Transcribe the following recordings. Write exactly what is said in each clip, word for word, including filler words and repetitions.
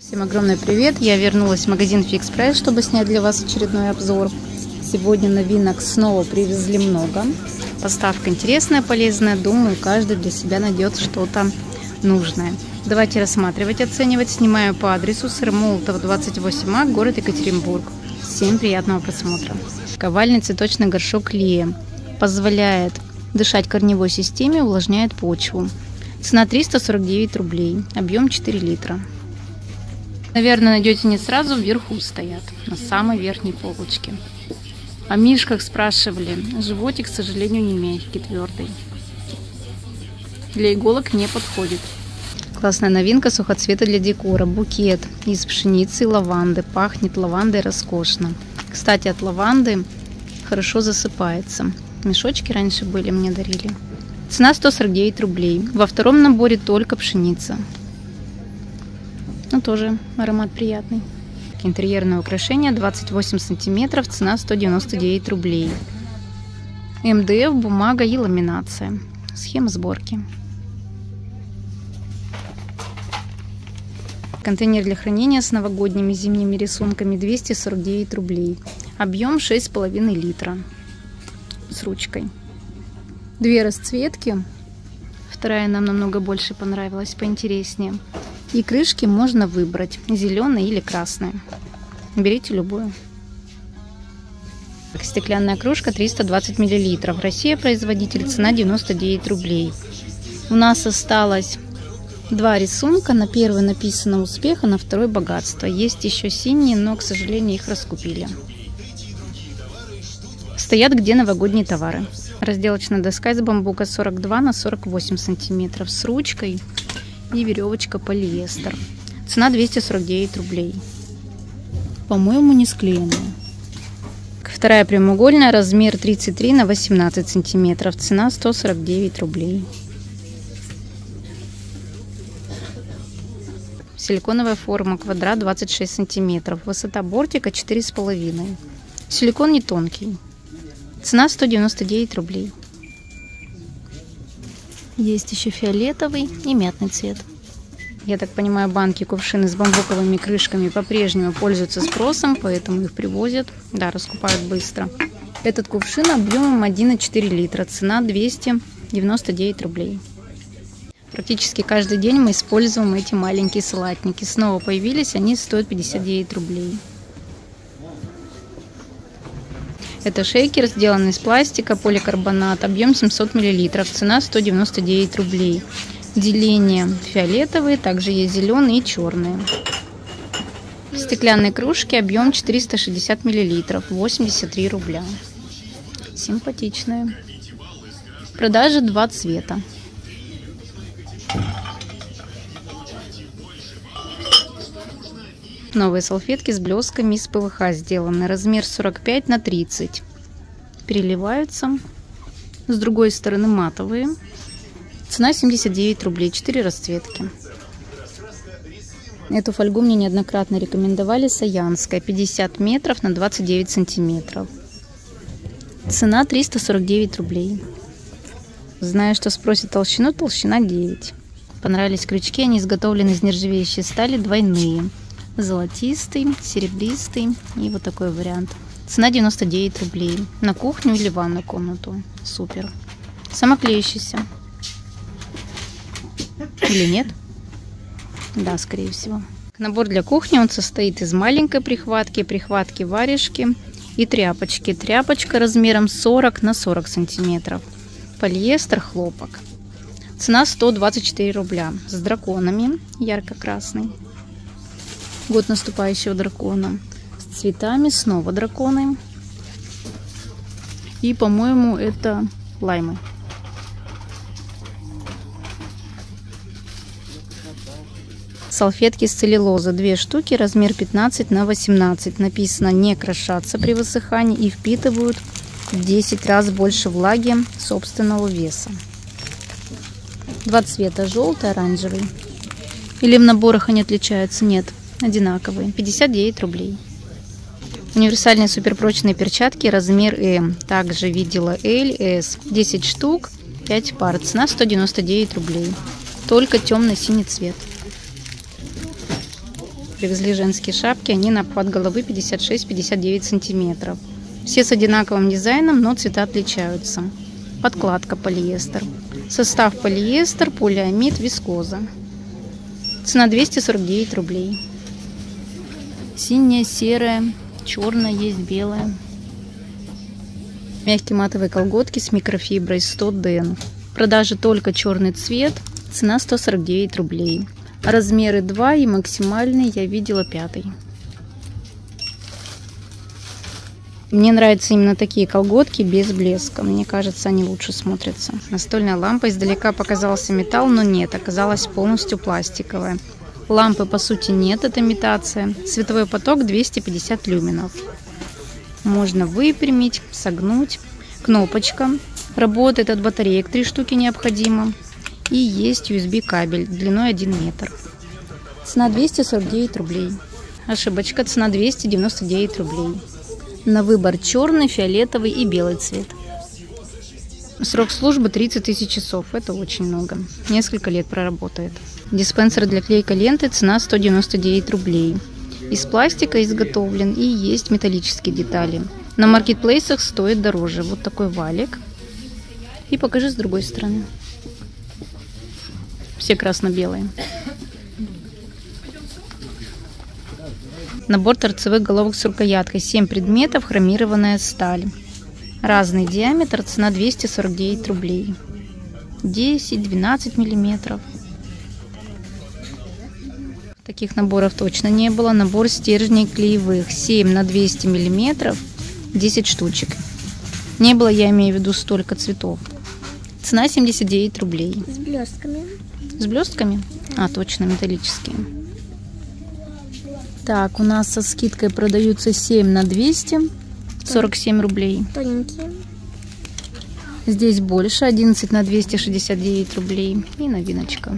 Всем огромный привет! Я вернулась в магазин Fix Price, чтобы снять для вас очередной обзор. Сегодня новинок снова привезли много. Поставка интересная, полезная. Думаю, каждый для себя найдет что-то нужное. Давайте рассматривать, оценивать. Снимаю по адресу Сыр-Молотова, двадцать восемь А, город Екатеринбург. Всем приятного просмотра. Ковальный цветочный горшок Лея позволяет дышать корневой системе, увлажняет почву. Цена триста сорок девять рублей, объем четыре литра. Наверное, найдете не сразу, вверху стоят, на самой верхней полочке. О мишках спрашивали. Животик, к сожалению, не мягкий, твердый. Для иголок не подходит. Классная новинка сухоцветы для декора. Букет из пшеницы и лаванды. Пахнет лавандой роскошно. Кстати, от лаванды хорошо засыпается. Мешочки раньше были, мне дарили. Цена сто сорок девять рублей. Во втором наборе только пшеница. Ну, тоже аромат приятный. Интерьерное украшение двадцать восемь сантиметров, цена сто девяносто девять рублей. эм дэ эф, бумага и ламинация. Схема сборки. Контейнер для хранения с новогодними зимними рисунками двести сорок девять рублей. Объем шесть с половиной литра. С ручкой. Две расцветки. Вторая нам намного больше понравилась, поинтереснее. И крышки можно выбрать, зеленая или красная. Берите любую. Стеклянная кружка триста двадцать миллилитров. Россия производитель, цена девяносто девять рублей. У нас осталось два рисунка. На первый написано успех, а на второй богатство. Есть еще синие, но, к сожалению, их раскупили. Стоят где новогодние товары. Разделочная доска из бамбука сорок два на сорок восемь сантиметров с ручкой. И веревочка полиэстер. Цена двести сорок девять рублей. По-моему, не склеенная. Вторая прямоугольная, размер тридцать три на восемнадцать сантиметров. Цена сто сорок девять рублей. Силиконовая форма квадрат двадцать шесть сантиметров. Высота бортика четыре с половиной. Силикон не тонкий. Цена сто девяносто девять рублей. Есть еще фиолетовый и мятный цвет. Я так понимаю, банки, кувшины с бамбуковыми крышками по-прежнему пользуются спросом, поэтому их привозят. Да, раскупают быстро. Этот кувшин объемом один и четыре литра. Цена двести девяносто девять рублей. Практически каждый день мы используем эти маленькие салатники. Снова появились, они стоят пятьдесят девять рублей. Это шейкер, сделанный из пластика, поликарбонат, объем семьсот миллилитров, цена сто девяносто девять рублей. Деление фиолетовые, также есть зеленые и черные. Стеклянные кружки, объем четыреста шестьдесят миллилитров, восемьдесят три рубля. Симпатичные. В продаже два цвета. Новые салфетки с блесками из пэ вэ ха сделаны. Размер сорок пять на тридцать. Переливаются. С другой стороны матовые. Цена семьдесят девять рублей. четыре расцветки. Эту фольгу мне неоднократно рекомендовали. Саянская. пятьдесят метров на двадцать девять сантиметров. Цена триста сорок девять рублей. Знаю, что спросит толщину. Толщина девять. Понравились крючки. Они изготовлены из нержавеющей стали. Двойные. Золотистый, серебристый и вот такой вариант. Цена девяносто девять рублей. На кухню или ванную комнату. Супер. Самоклеющийся. Или нет? Да, скорее всего. Набор для кухни. Он состоит из маленькой прихватки, прихватки варежки и тряпочки. Тряпочка размером сорок на сорок сантиметров. Полиэстер, хлопок. Цена сто двадцать четыре рубля. С драконами. Ярко-красный. Год наступающего дракона. С цветами, снова драконы. И, по-моему, это лаймы. Салфетки из целлюлозы. Две штуки, размер пятнадцать на восемнадцать. Написано: не крошатся при высыхании и впитывают в десять раз больше влаги собственного веса. Два цвета: желтый, оранжевый. Или в наборах они отличаются? Нет. Одинаковые. пятьдесят девять рублей. Универсальные суперпрочные перчатки, размер эм. Также видела эль, эс. десять штук, пять пар. Цена сто девяносто девять рублей. Только темно-синий цвет. привезли женские шапки, они на обхват головы пятьдесят шесть — пятьдесят девять сантиметров. Все с одинаковым дизайном, но цвета отличаются. Подкладка полиэстер. Состав полиэстер, полиамид, вискоза. Цена двести сорок девять рублей. Синяя, серая, черная, есть белая. Мягкие матовые колготки с микрофиброй сто ден. В продаже только черный цвет. Цена сто сорок девять рублей. Размеры два и максимальный я видела пятый. Мне нравятся именно такие колготки без блеска. Мне кажется, они лучше смотрятся. Настольная лампа. Издалека показался металл, но нет, оказалась полностью пластиковая. Лампы по сути нет, это имитация. Световой поток двести пятьдесят люменов. Можно выпрямить, согнуть. Кнопочка. Работает от батареек, три штуки необходимо. И есть ю эс би кабель длиной один метр. Цена двести сорок девять рублей. Ошибочка, цена двести девяносто девять рублей. На выбор черный, фиолетовый и белый цвет. Срок службы тридцать тысяч часов. Это очень много. Несколько лет проработает. Диспенсер для клейкой ленты. Цена сто девяносто девять рублей. Из пластика изготовлен и есть металлические детали. На маркетплейсах стоит дороже. Вот такой валик. И покажи с другой стороны. Все красно-белые. Набор торцевых головок с рукояткой. семь предметов, хромированная сталь. Разный диаметр, цена двести сорок девять рублей. десять-двенадцать миллиметров. Таких наборов точно не было. Набор стержней клеевых. семь на двести миллиметров, десять штучек. Не было, я имею в виду, столько цветов. Цена семьдесят девять рублей. С блестками. С блестками? А, точно, металлические. Так, у нас со скидкой продаются семь на двести, сорок семь рублей. Тоненькие. Здесь больше, одиннадцать на двести шестьдесят девять рублей. И новиночка.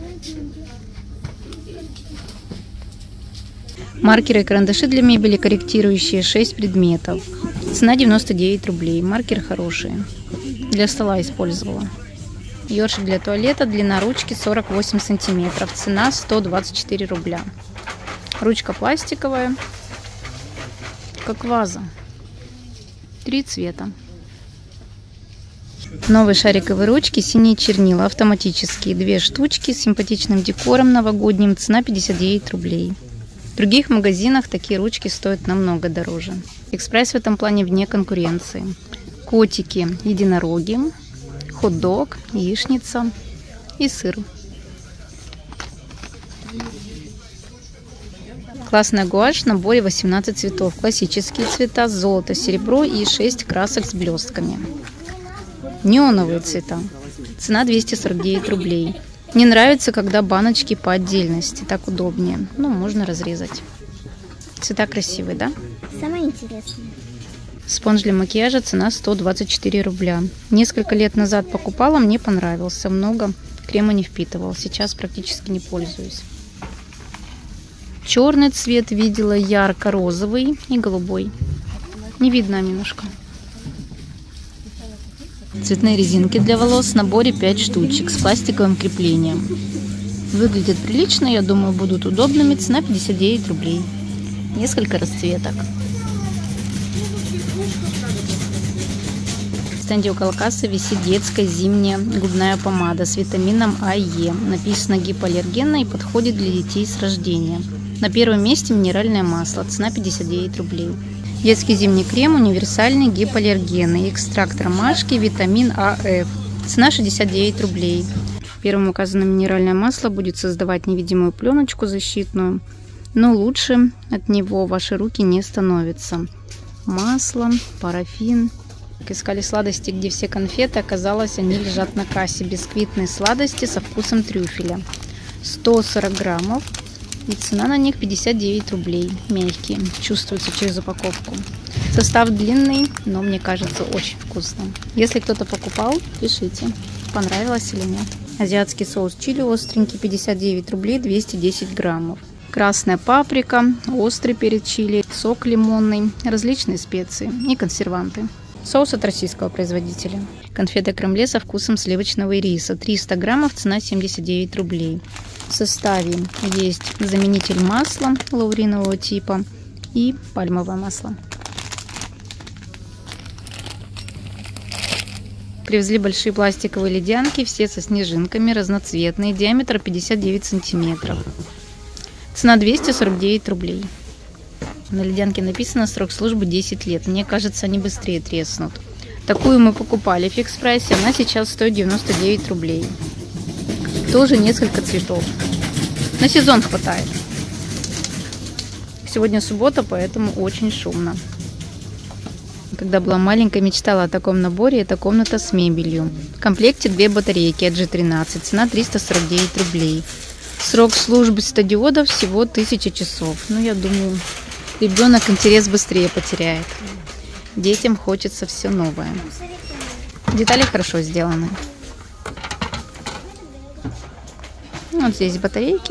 Маркеры и карандаши для мебели корректирующие, шесть предметов. Цена девяносто девять рублей. Маркеры хорошие. Для стола использовала. Ёршик для туалета, длина ручки сорок восемь сантиметров. Цена сто двадцать четыре рубля. Ручка пластиковая, как ваза. Три цвета. Новые шариковые ручки, синие чернила, автоматические. Две штучки с симпатичным декором новогодним. Цена пятьдесят девять рублей. В других магазинах такие ручки стоят намного дороже. Фикс-прайс в этом плане вне конкуренции. Котики, единороги, хот-дог, яичница и сыр. Классная гуашь в наборе восемнадцать цветов. Классические цвета, золото, серебро и шесть красок с блестками. Неоновые цвета. Цена двести сорок девять рублей. Мне нравится, когда баночки по отдельности. Так удобнее. Ну, можно разрезать. Цвета красивые, да? Самое интересное. Спонж для макияжа. Цена сто двадцать четыре рубля. Несколько лет назад покупала, мне понравился. Много крема не впитывал. Сейчас практически не пользуюсь. Черный цвет видела, ярко-розовый и голубой. Не видно немножко. Цветные резинки для волос в наборе пять штучек с пластиковым креплением. Выглядят прилично, я думаю, будут удобными. Цена пятьдесят девять рублей. Несколько расцветок. В стенде около кассы висит детская зимняя губная помада с витамином А и Е. Написано гипоаллергенно и подходит для детей с рождения. На первом месте минеральное масло. Цена пятьдесят девять рублей. Детский зимний крем универсальный, гипоаллергенный. Экстракт ромашки, витамин А, Ф. Цена шестьдесят девять рублей. Первым указано минеральное масло будет создавать невидимую пленочку защитную. Но лучше от него ваши руки не становятся. Масло, парафин. Искали сладости, где все конфеты. Оказалось, они лежат на кассе. Бисквитные сладости со вкусом трюфеля. сто сорок граммов. И цена на них пятьдесят девять рублей. Мягкие. Чувствуется через упаковку. Состав длинный, но мне кажется очень вкусным. Если кто-то покупал, пишите, понравилось или нет. Азиатский соус чили остренький. пятьдесят девять рублей, двести десять граммов. Красная паприка, острый перец чили, сок лимонный, различные специи и консерванты. Соус от российского производителя. Конфеты кремле со вкусом сливочного ириса. триста граммов, цена семьдесят девять рублей. В составе есть заменитель масла лауринового типа и пальмовое масло. Привезли большие пластиковые ледянки, все со снежинками, разноцветные, диаметр пятьдесят девять сантиметров. Цена двести сорок девять рублей. На ледянке написано срок службы десять лет. Мне кажется, они быстрее треснут. Такую мы покупали в фикс прайсе, она сейчас стоит девяносто девять рублей. Тоже несколько цветов. На сезон хватает. Сегодня суббота, поэтому очень шумно. Когда была маленькая, мечтала о таком наборе. Это комната с мебелью. В комплекте две батарейки от джи тринадцать. Цена триста сорок девять рублей. Срок службы светодиодов всего тысяча часов. Ну, я думаю, ребенок интерес быстрее потеряет. Детям хочется все новое. Детали хорошо сделаны. Вот здесь батарейки.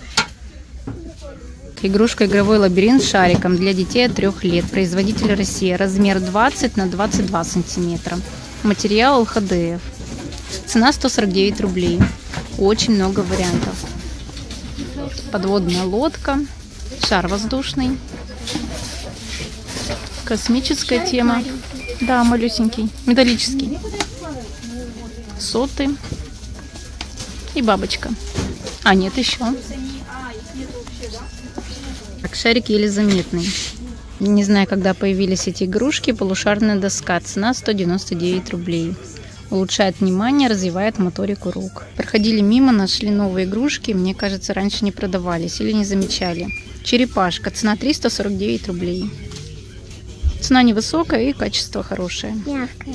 Игрушка игровой лабиринт с шариком для детей от трёх лет. Производитель Россия. Размер двадцать на двадцать два сантиметра. Материал эл ха дэ эф. Цена сто сорок девять рублей. Очень много вариантов. Подводная лодка. Шар воздушный. Космическая шарик тема. Маленький. Да, малюсенький. Металлический. Соты. И бабочка. А, нет, еще. Так, шарик еле заметный. Не знаю, когда появились эти игрушки. Полушарная доска. Цена сто девяносто девять рублей. Улучшает внимание, развивает моторику рук. Проходили мимо, нашли новые игрушки. Мне кажется, раньше не продавались или не замечали. Черепашка. Цена триста сорок девять рублей. Цена невысокая и качество хорошее. Мягкая.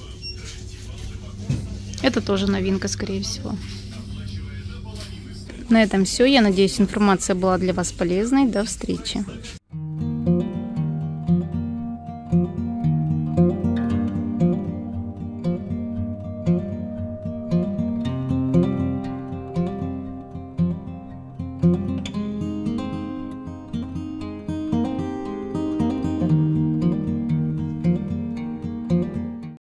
Это тоже новинка, скорее всего. На этом все. Я надеюсь, информация была для вас полезной. До встречи.